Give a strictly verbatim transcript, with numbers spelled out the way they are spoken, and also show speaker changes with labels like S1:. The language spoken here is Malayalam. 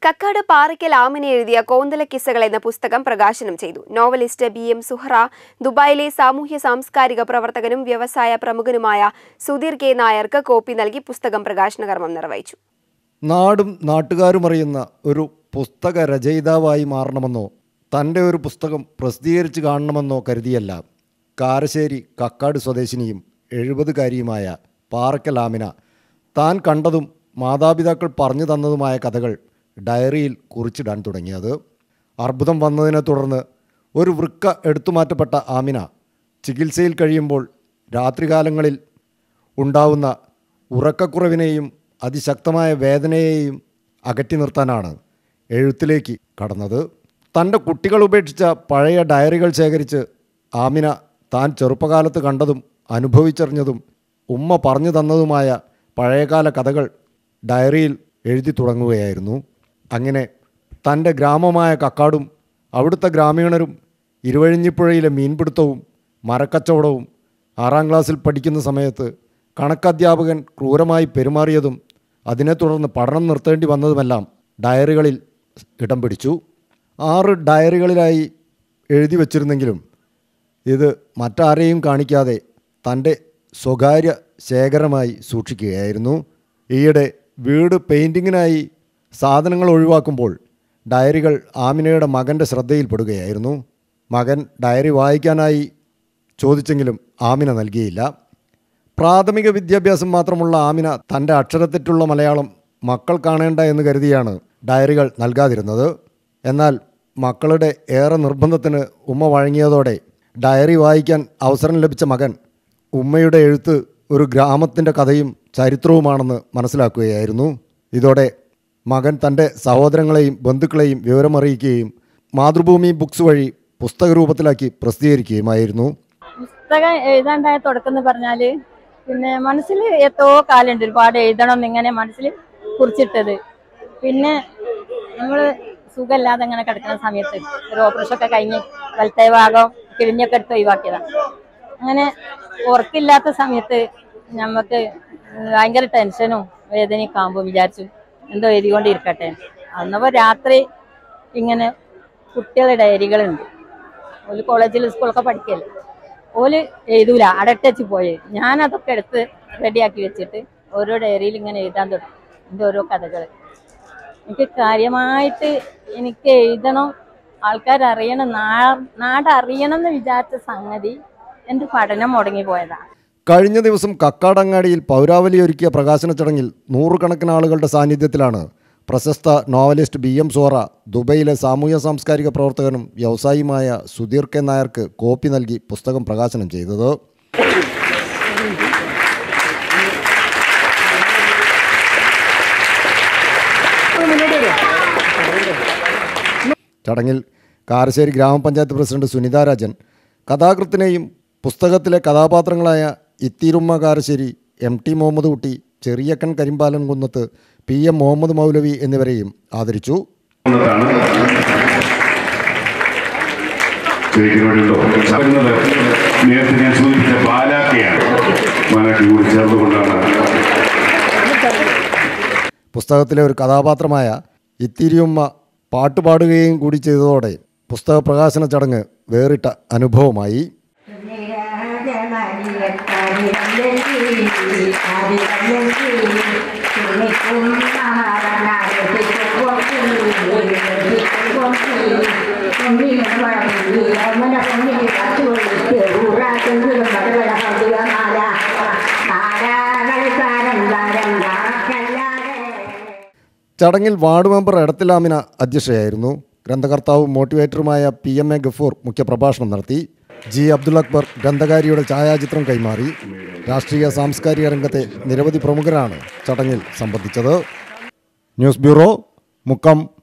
S1: കക്കാട് പാറയ്ക്കൽ ആമിന എഴുതിയ കോന്തല കിസ്സകൾ എന്ന പുസ്തകം പ്രകാശനം ചെയ്തു. നോവലിസ്റ്റ് ബി എം സുഹറ, ദുബായിലെ സാമൂഹ്യ സാംസ്കാരിക പ്രവർത്തകനും വ്യവസായ പ്രമുഖനുമായ സുധീർ കെ നായർക്ക് കോപ്പി നൽകി പുസ്തകം പ്രകാശന കർമ്മം നിർവഹിച്ചു.
S2: നാടും നാട്ടുകാരും അറിയുന്ന ഒരു പുസ്തക രചയിതാവായി മാറണമെന്നോ തൻ്റെ ഒരു പുസ്തകം പ്രസിദ്ധീകരിച്ച് കാണണമെന്നോ കരുതിയല്ല കാരശ്ശേരി കക്കാട് സ്വദേശിനിയും എഴുപതുകാരിയുമായ പാറയ്ക്കൽ ആമിന താൻ കണ്ടതും മാതാപിതാക്കൾ പറഞ്ഞു തന്നതുമായ കഥകൾ ഡയറിയിൽ കുറിച്ചിടാൻ തുടങ്ങിയത്. അർബുദം വന്നതിനെ തുടർന്ന് ഒരു വൃക്ക എടുത്തുമാറ്റപ്പെട്ട ആമിന ചികിത്സയിൽ കഴിയുമ്പോൾ രാത്രികാലങ്ങളിൽ ഉണ്ടാവുന്ന ഉറക്കക്കുറവിനെയും അതിശക്തമായ വേദനയെയും അകറ്റി നിർത്താനാണ് എഴുത്തിലേക്ക് കടന്നത്. തൻ്റെ കുട്ടികൾ ഉപേക്ഷിച്ച പഴയ ഡയറികൾ ശേഖരിച്ച് ആമിന താൻ ചെറുപ്പകാലത്ത് കണ്ടതും അനുഭവിച്ചറിഞ്ഞതും ഉമ്മ പറഞ്ഞു തന്നതുമായ പഴയകാല കഥകൾ ഡയറിയിൽ എഴുതി തുടങ്ങുകയായിരുന്നു. അങ്ങനെ തൻ്റെ ഗ്രാമമായ കക്കാടും അവിടുത്തെ ഗ്രാമീണരും ഇരുവഴിഞ്ഞിപ്പുഴയിലെ മീൻപിടുത്തവും മരക്കച്ചവടവും ആറാം ക്ലാസ്സിൽ പഠിക്കുന്ന സമയത്ത് കണക്കധ്യാപകൻ ക്രൂരമായി പെരുമാറിയതും അതിനെ തുടർന്ന് പഠനം നിർത്തേണ്ടി വന്നതുമെല്ലാം ഡയറികളിൽ ഇടം പിടിച്ചു. ആറ് ഡയറികളിലായി എഴുതി വച്ചിരുന്നെങ്കിലും ഇത് മറ്റാരെയും കാണിക്കാതെ തൻ്റെ സ്വകാര്യ ശേഖരമായി സൂക്ഷിക്കുകയായിരുന്നു. ഈയിടെ വീട് പെയിൻറ്റിങ്ങിനായി സാധനങ്ങൾ ഒഴിവാക്കുമ്പോൾ ഡയറികൾ ആമിനയുടെ മകൻ്റെ ശ്രദ്ധയിൽപ്പെടുകയായിരുന്നു. മകൻ ഡയറി വായിക്കാനായി ചോദിച്ചെങ്കിലും ആമിന നൽകിയില്ല. പ്രാഥമിക വിദ്യാഭ്യാസം മാത്രമുള്ള ആമിന തൻ്റെ അക്ഷരത്തെറ്റുള്ള മലയാളം മക്കൾ കാണേണ്ട എന്ന് കരുതിയാണ് ഡയറികൾ നൽകാതിരുന്നത്. എന്നാൽ മക്കളുടെ ഏറെ നിർബന്ധത്തിന് ഉമ്മ വഴങ്ങിയതോടെ ഡയറി വായിക്കാൻ അവസരം ലഭിച്ച മകൻ ഉമ്മയുടെ എഴുത്ത് ഒരു ഗ്രാമത്തിൻ്റെ കഥയും ചരിത്രവുമാണെന്ന് മനസ്സിലാക്കുകയായിരുന്നു. ഇതോടെ മകൻ തൻ്റെ സഹോദരങ്ങളെയും ബന്ധുക്കളെയും വിവരമറിയിക്കുകയും മാതൃഭൂമി ബുക്സ് വഴി പുസ്തക രൂപത്തിലാക്കി പ്രസിദ്ധീകരിക്കുകയുമായിരുന്നു.
S3: പുസ്തകം എഴുതാണ്ടായ തുടക്കം എന്ന് പറഞ്ഞാൽ പിന്നെ മനസ്സിൽ എത്രയോ കാലുണ്ട് ഒരുപാട് എഴുതണം എന്നിങ്ങനെ മനസ്സിൽ കുറിച്ചിട്ടത്. പിന്നെ നമ്മൾ സുഖമില്ലാതെ അങ്ങനെ കിടക്കുന്ന സമയത്ത് ഒരു ഓപ്പറേഷൻ ഒക്കെ കഴിഞ്ഞ് വലത്തെ ഭാഗം കിഴിഞ്ഞൊക്കെ എടുത്ത് ഒഴിവാക്കിയതാണ്. അങ്ങനെ ഉറക്കില്ലാത്ത സമയത്ത് നമുക്ക് ഭയങ്കര ടെൻഷനും വേദനയൊക്കെ ആകുമ്പോൾ വിചാരിച്ചു എന്തോ എഴുതിക്കൊണ്ടിരിക്കട്ടെ. അന്നപ്പോൾ രാത്രി ഇങ്ങനെ കുട്ടികളുടെ ഡയറികളുണ്ട്. ഓല് കോളേജിൽ സ്കൂളൊക്കെ പഠിക്കല്ലേ, ഓല് എഴുതൂല അടട്ടച്ച് പോയി. ഞാനതൊക്കെ എടുത്ത് റെഡിയാക്കി വെച്ചിട്ട് ഓരോ ഡയറിയിൽ ഇങ്ങനെ എഴുതാൻ തുടങ്ങി എൻ്റെ ഓരോ കഥകൾ. എനിക്ക് കാര്യമായിട്ട് എനിക്ക് എഴുതണം, ആൾക്കാരറിയണം, നാ നാടറിയണം എന്ന് വിചാരിച്ച സംഗതി എൻ്റെ പഠനം മുടങ്ങിപ്പോയതാണ്.
S2: കഴിഞ്ഞ ദിവസം കക്കാടങ്ങാടിയിൽ പൗരാവലി ഒരുക്കിയ പ്രകാശന ചടങ്ങിൽ നൂറുകണക്കിന് ആളുകളുടെ സാന്നിധ്യത്തിലാണ് പ്രശസ്ത നോവലിസ്റ്റ് ബി എം സുഹറ ദുബൈയിലെ സാമൂഹ്യ സാംസ്കാരിക പ്രവർത്തകനും വ്യവസായിയുമായ സുധീർ കെ നായർക്ക് കോപ്പി നൽകി പുസ്തകം പ്രകാശനം ചെയ്തത്. ചടങ്ങിൽ കാരശ്ശേരി ഗ്രാമപഞ്ചായത്ത് പ്രസിഡന്റ് സുനിത രാജൻ, കഥാകൃത്തിനെയും പുസ്തകത്തിലെ കഥാപാത്രങ്ങളായ Ithirumma Karassery, M T Muhammad Kutty, Cheriyakkan Karimbalan Kunnath, P M Muhammad Maulavi എന്നിവരെയും ആദരിച്ചു. പുസ്തകത്തിലെ ഒരു കഥാപാത്രമായ ഇത്തിരിയുമ്മ പാട്ടുപാടുകയും കൂടി ചെയ്തതോടെ പുസ്തക പ്രകാശന ചടങ്ങ് വേറിട്ട അനുഭവമായി. ചടങ്ങിൽ വാർഡ് മെമ്പർ എടത്തിൽ ആമിന അധ്യക്ഷയായിരുന്നു. ഗ്രന്ഥകർത്താവും മോട്ടിവേറ്ററുമായ പി എം എ ഗഫൂർ മുഖ്യപ്രഭാഷണം നടത്തി. ജി അബ്ദുൽ അക്ബർ ഗ്രന്ഥകാരിയുടെ ഛായാചിത്രം കൈമാറി. രാഷ്ട്രീയ സാംസ്കാരിക രംഗത്തെ നിരവധി പ്രമുഖരാണ് ചടങ്ങിൽ സംബന്ധിച്ചത്. News bureau, Mukkam.